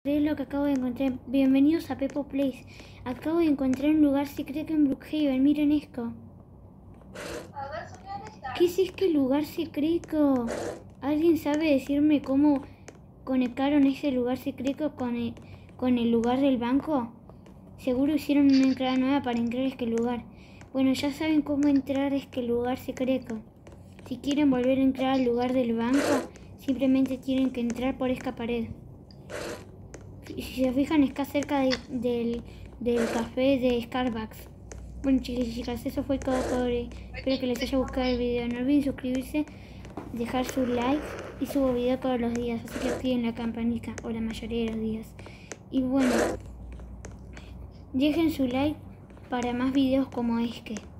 Es lo que acabo de encontrar. Bienvenidos a Pepo Place. Acabo de encontrar un lugar secreto en Brookhaven. Miren esto. A ver, señor, está. ¿Qué es este lugar secreto? ¿Alguien sabe decirme cómo conectaron ese lugar secreto con el lugar del banco? Seguro hicieron una entrada nueva para entrar a este lugar. Bueno, ya saben cómo entrar a este lugar secreto. Si quieren volver a entrar al lugar del banco, simplemente tienen que entrar por esta pared. Si se fijan, está cerca del café de Starbucks. Bueno, chicos y chicas, eso fue todo por hoy. Espero que les haya gustado el video. No olviden suscribirse, dejar su like y subo video todos los días. Así que activen la campanita, o la mayoría de los días. Y bueno, dejen su like para más videos como este.